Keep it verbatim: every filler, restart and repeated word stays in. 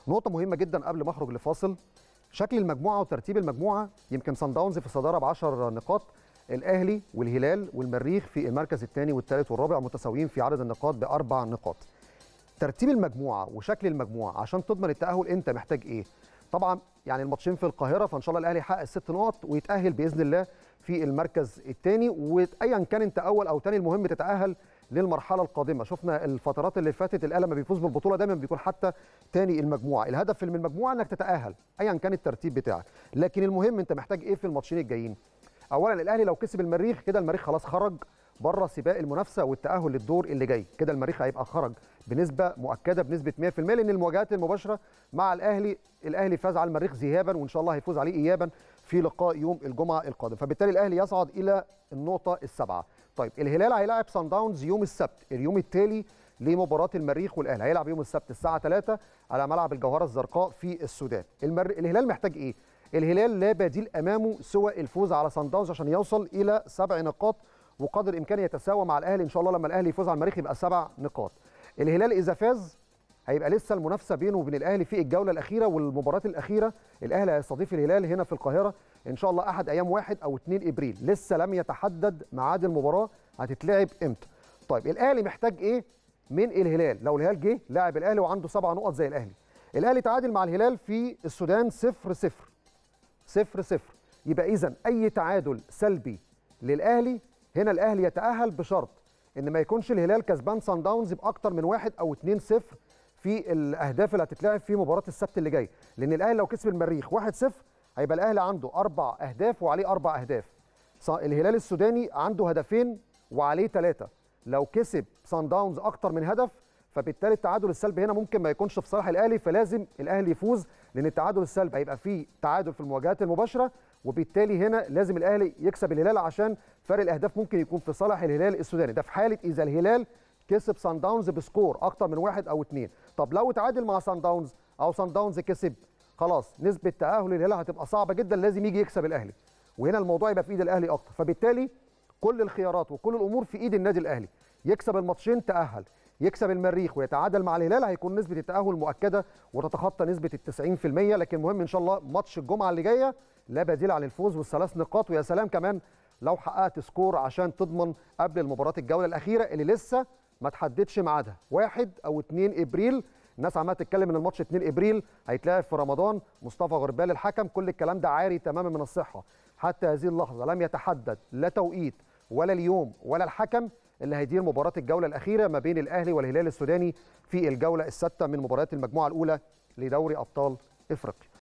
نقطة مهمة جدا قبل ما اخرج لفاصل، شكل المجموعة وترتيب المجموعة. يمكن صن داونز في الصدارة ب عشر نقاط، الأهلي والهلال والمريخ في المركز الثاني والثالث والرابع متساويين في عدد النقاط بأربع نقاط. ترتيب المجموعة وشكل المجموعة عشان تضمن التأهل أنت محتاج إيه؟ طبعا يعني الماتشين في القاهرة، فإن شاء الله الأهلي يحقق الست نقط ويتأهل بإذن الله في المركز الثاني، وأيا كان أنت أول أو ثاني المهم تتأهل للمرحله القادمه. شفنا الفترات اللي فاتت الاهلي لما بيفوز بالبطوله دايما بيكون حتى ثاني المجموعه، الهدف من المجموعه انك تتاهل ايا كان الترتيب بتاعك، لكن المهم انت محتاج ايه في الماتشين الجايين. اولا الاهلي لو كسب المريخ كده المريخ خلاص خرج بره سباق المنافسه والتاهل للدور اللي جاي، كده المريخ هيبقى خرج بنسبه مؤكده بنسبه مية في المية، لان المواجهات المباشره مع الاهلي الاهلي فاز على المريخ ذهابا وان شاء الله هيفوز عليه ايابا في لقاء يوم الجمعه القادم، فبالتالي الاهلي يصعد الى النقطه السابعه. طيب الهلال هيلاعب صن داونز يوم السبت اليوم التالي لمباراه المريخ والاهلي، هيلعب يوم السبت الساعه ثلاثة على ملعب الجوهره الزرقاء في السودان. المر... الهلال محتاج ايه؟ الهلال لا بديل امامه سوى الفوز على صن داونز عشان يوصل الى سبع نقاط وقدر الامكان يتساوى مع الاهلي ان شاء الله. لما الاهلي يفوز على المريخ يبقى سبع نقاط. الهلال اذا فاز هيبقى لسه المنافسه بينه وبين الاهلي في الجوله الاخيره والمباراه الاخيره. الاهلي هيستضيف الهلال هنا في القاهره ان شاء الله احد ايام واحد او اتنين ابريل، لسه لم يتحدد ميعاد المباراه هتتلعب امتى. طيب الاهلي محتاج ايه من الهلال؟ لو الهلال جه لاعب الاهلي وعنده سبع نقط زي الاهلي، الاهلي تعادل مع الهلال في السودان صفر صفر صفر صفر، يبقى اذا اي تعادل سلبي للاهلي هنا الاهلي يتاهل بشرط ان ما يكونش الهلال كسبان صن داونز باكتر من واحد او اتنين صفر في الاهداف اللي هتتلعب في مباراه السبت اللي جاي، لان الاهلي لو كسب المريخ واحد صفر هيبقى الاهلي عنده اربع اهداف وعليه اربع اهداف. الهلال السوداني عنده هدفين وعليه ثلاثه، لو كسب صن داونز اكتر من هدف فبالتالي التعادل السلبي هنا ممكن ما يكونش في صالح الاهلي، فلازم الاهلي يفوز لان التعادل السلبي هيبقى فيه تعادل في المواجهات المباشره، وبالتالي هنا لازم الاهلي يكسب الهلال عشان فرق الاهداف ممكن يكون في صالح الهلال السوداني، ده في حاله اذا الهلال كسب صن داونز بسكور اكتر من واحد او اثنين. طب لو تعادل مع صن داونز او صن داونز كسب، خلاص نسبه تاهل الهلال هتبقى صعبه جدا، لازم يجي يكسب الاهلي، وهنا الموضوع يبقى في ايد الاهلي اكتر، فبالتالي كل الخيارات وكل الامور في ايد النادي الاهلي. يكسب الماتشين تاهل، يكسب المريخ ويتعادل مع الهلال هيكون نسبه التاهل مؤكده وتتخطى نسبه ال تسعين في المية، لكن المهم ان شاء الله ماتش الجمعه اللي جايه لا بديل عن الفوز والثلاث نقاط، ويا سلام كمان لو حققت سكور عشان تضمن قبل المباراه الجوله الاخيره اللي لسه ما تحددش ميعادها واحد او اتنين ابريل. الناس عماله تتكلم ان الماتش اتنين ابريل هيتلعب في رمضان، مصطفى غربال الحكم، كل الكلام ده عاري تماما من الصحه. حتى هذه اللحظه لم يتحدد لا توقيت ولا اليوم ولا الحكم اللي هيدير مباراه الجوله الاخيره ما بين الاهلي والهلال السوداني في الجوله السادسه من مباريات المجموعه الاولى لدوري ابطال افريقيا.